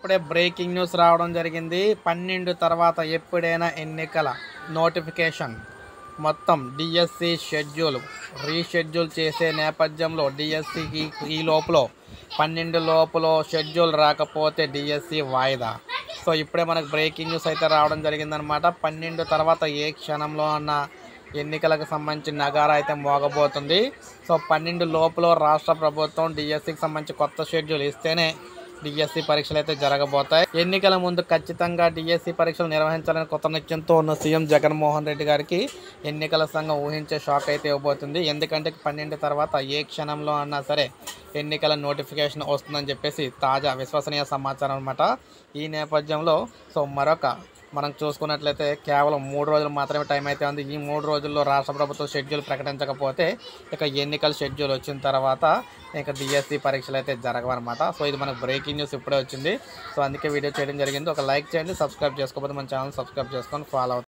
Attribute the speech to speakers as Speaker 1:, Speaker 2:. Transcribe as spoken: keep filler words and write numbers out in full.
Speaker 1: ఇప్పుడే breaking news రావడం జరిగింది. పన్నెండు తర్వాత ఎప్పుడైనా ఎన్నికల నోటిఫికేషన్ మొత్తం డిఎస్సి షెడ్యూల్ రీషెడ్యూల్ చేసే నేపథ్యంలో డిఎస్సికి ఈ లోపల పన్నెండు లోపల షెడ్యూల్ రాకపోతే డిఎస్సి వాయిదా. సో ఇప్పుడే మనకు బ్రేకింగ్ న్యూస్ అయితే రావడం జరిగిందనమాట. పన్నెండు తర్వాత ఏ క్షణంలో అన్న ఎన్నికలకు సంబంధించిన నగారా అయితే మోగబోతుంది. సో పన్నెండు లోపల రాష్ట్ర ప్రభుత్వం డిఎస్సికి సంబంధించి కొత్త షెడ్యూల్ ఇస్తేనే డిఎస్సి పరీక్షలు అయితే జరగబోతాయి. ఎన్నికల ముందు ఖచ్చితంగా డిఎస్సి పరీక్షలు నిర్వహించాలని కొత్త నిశ్చయంతో ఉన్న సీఎం జగన్మోహన్ రెడ్డి గారికి ఎన్నికల సంఘం ఊహించే షాక్ అయితే ఇవ్వబోతుంది. ఎందుకంటే పన్నెండు తర్వాత ఏ క్షణంలో అన్నా సరే ఎన్నికల నోటిఫికేషన్ వస్తుందని చెప్పేసి తాజా విశ్వసనీయ సమాచారం అనమాట. ఈ నేపథ్యంలో సో మరొక మనం చూసుకున్నట్లయితే కేవలం మూడు రోజులు మాత్రమే టైం అయితే ఉంది. ఈ మూడు రోజుల్లో రాష్ట్ర ప్రభుత్వం షెడ్యూల్ ప్రకటించకపోతే ఇక ఎన్నికల షెడ్యూల్ వచ్చిన తర్వాత ఇక డిఎస్సి పరీక్షలు అయితే జరగవన్నమాట. సో ఇది మనకు బ్రేకింగ్ న్యూస్ ఇప్పుడే వచ్చింది. సో అందుకే వీడియో చేయడం జరిగింది. ఒక లైక్ చేయండి, సబ్స్క్రైబ్ చేసుకోకపోతే మన ఛానల్ సబ్స్క్రైబ్ చేసుకొని ఫాలో అవుతుంది.